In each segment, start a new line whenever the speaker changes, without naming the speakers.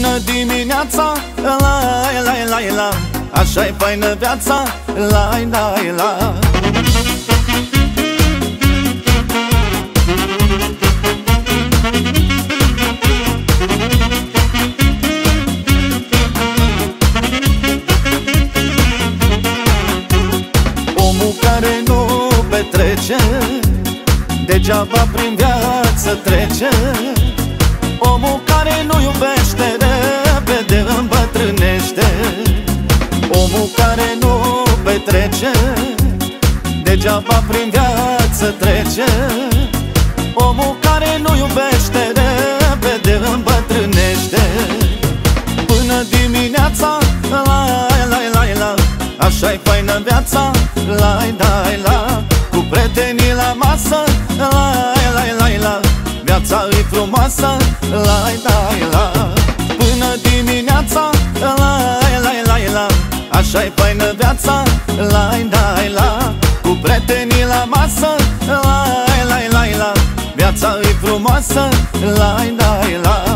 Până dimineața, la la la la, așa-i faină viața, la la la. Omul care nu petrece, degeaba prin viață trece. Omul care nu iubește, repede îmbătrânește. Omul care nu petrece, degeaba prin viață trece. Omul care nu iubește, repede îmbătrânește. Până dimineața, la la la la, așa-i faină viața, la la la. Cu prietenii la masă, la la la la, viața e frumoasă, la la la. Până dimineața, la la la la, așa-i faină viața, la la la. Cu prietenii la masă, la la la la, viața e frumoasă, la la la.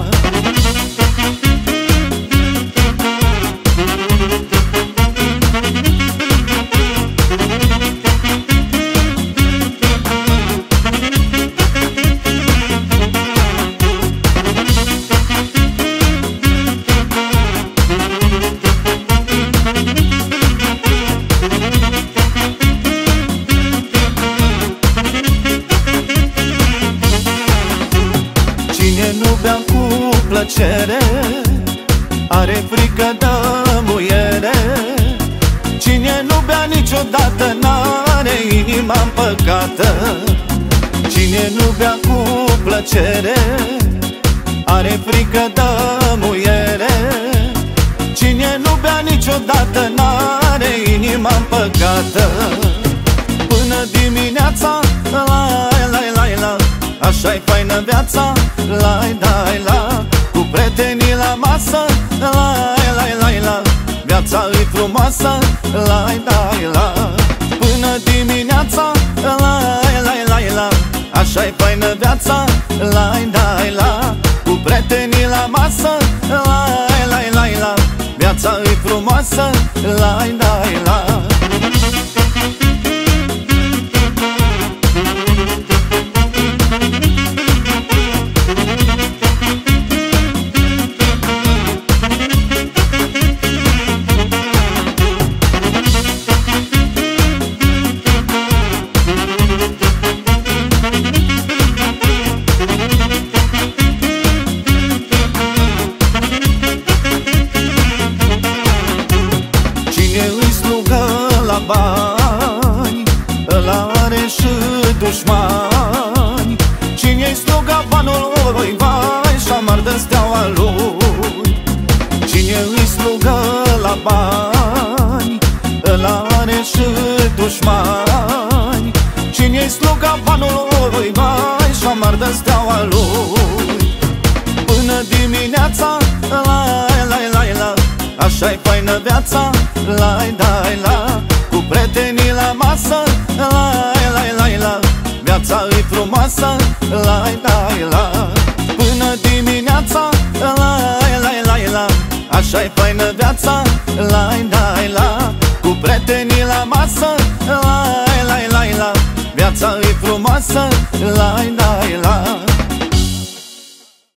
Cine nu bea cu plăcere, are frică de muiere. Cine nu bea niciodată, n-are inima împăcată. Cine nu bea cu plăcere, are frică de muiere. Cine nu bea niciodată, n-are inima împăcată. Până dimineața, la la la la, așa-i faină viața, la la la. Cu prietenii la masă, la la la la, viața e frumoasă, la la la. Până dimineața, la la la la, așa-i faină viața, la la la. Cu prietenii la masă, la la la la, viața e frumoasă, la la la. Bani, ăla are și dușmani. Cine-i sluga banului, vai, și-amar de steaua lui. Cine-i slugă la bani, ăla are și dușmani. Cine-i sluga banului, vai, și-amar de steaua lui. Până dimineața, la la la la, așa-i faină viața, la la la. Cu prietenii la masă, la la la la, viața e frumoasă, la la la. Până dimineața, la la la la, așa-i faină viața, la la la. Cu prietenii la masă, la la la la, viața e frumoasă, la la la.